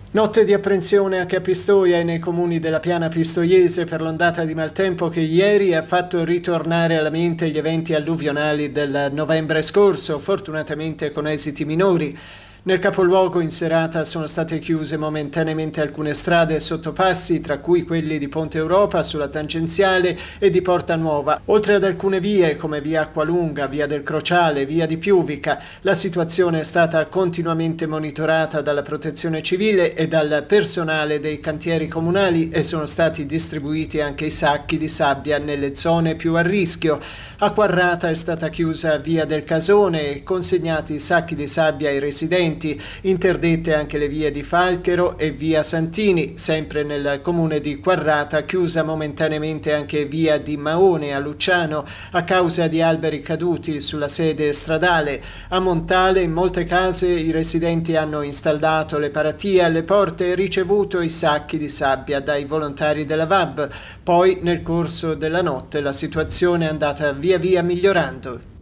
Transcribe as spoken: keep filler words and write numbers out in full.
Notte di apprensione anche a Pistoia e nei comuni della Piana Pistoiese per l'ondata di maltempo che ieri ha fatto ritornare alla mente gli eventi alluvionali del novembre scorso, fortunatamente con esiti minori. Nel capoluogo in serata sono state chiuse momentaneamente alcune strade e sottopassi, tra cui quelli di Ponte Europa sulla tangenziale e di Porta Nuova, oltre ad alcune vie come via Acqualunga, via del Crociale, via di Piuvica. La situazione è stata continuamente monitorata dalla Protezione Civile e dal personale dei cantieri comunali e sono stati distribuiti anche i sacchi di sabbia nelle zone più a rischio. A Quarrata è stata chiusa via del Casone e consegnati i sacchi di sabbia ai residenti. Interdette anche le vie di Falchero e via Santini, sempre nel comune di Quarrata, chiusa momentaneamente anche via di Maone a Luciano a causa di alberi caduti sulla sede stradale. A Montale in molte case i residenti hanno installato le paratie alle porte e ricevuto i sacchi di sabbia dai volontari della V A B. Poi nel corso della notte la situazione è andata via via migliorando.